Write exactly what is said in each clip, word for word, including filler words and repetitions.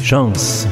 Chance.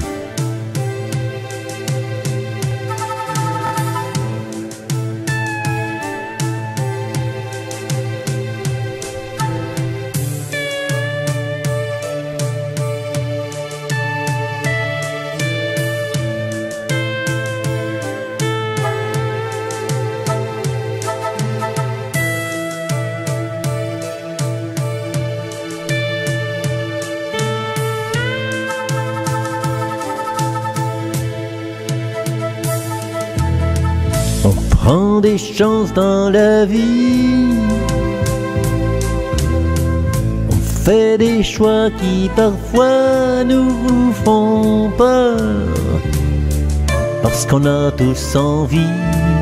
On prend des chances dans la vie, on fait des choix qui parfois nous font peur, parce qu'on a tous envie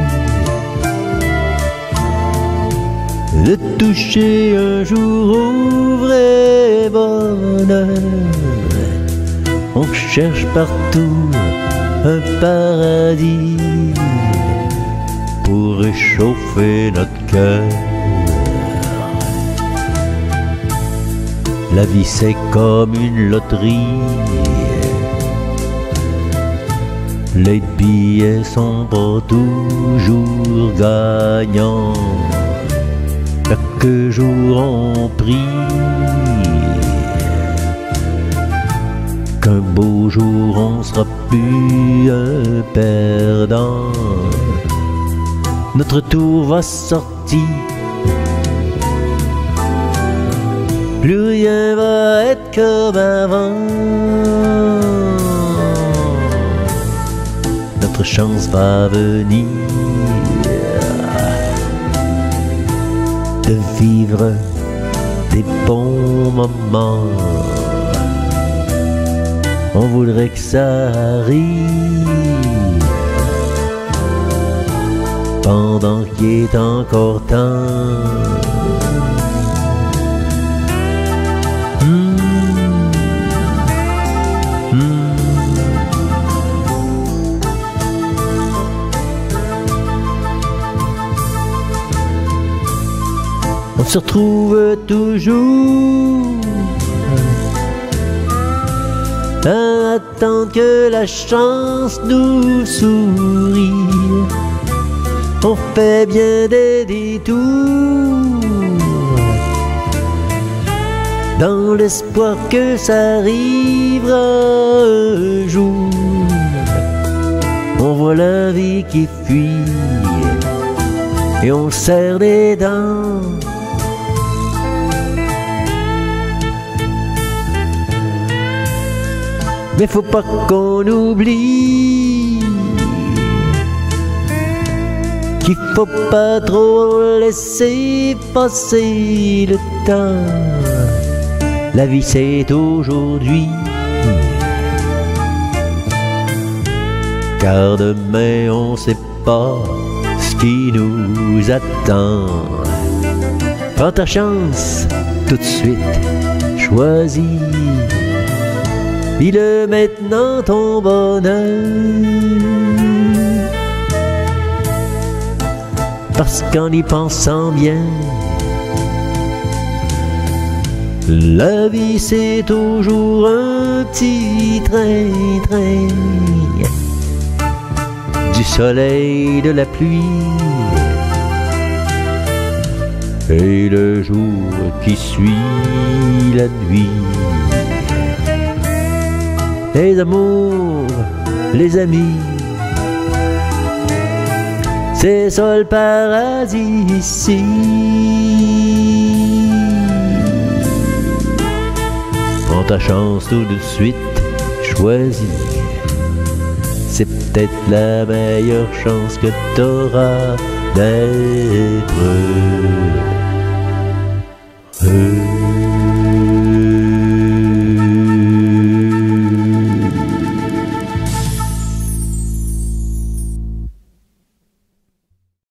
de toucher un jour au vrai bonheur. On cherche partout un paradis pour réchauffer notre cœur. La vie c'est comme une loterie, les billets sont pas toujours gagnants. Chaque jour on prie qu'un beau jour on sera plus un perdant. Notre tour va sortir, plus rien va être comme avant. Notre chance va venir de vivre des bons moments. On voudrait que ça arrive pendant qu'il est encore temps. Mmh. Mmh. On se retrouve toujours à attendre que la chance nous sourie. On fait bien des détours dans l'espoir que ça arrivera un jour. On voit la vie qui fuit et on serre les dents. Mais faut pas qu'on oublie qu'il faut pas trop laisser passer le temps. La vie c'est aujourd'hui, car demain on sait pas ce qui nous attend. Prends ta chance tout de suite, choisis. Vis-le maintenant ton bonheur, parce qu'en y pensant bien, la vie c'est toujours un petit train-train, du soleil, de la pluie, et le jour qui suit la nuit. Les amours, les amis, c'est ça le paradis ici. Prends ta chance tout de suite, choisis. C'est peut-être la meilleure chance que t'auras d'être heureux.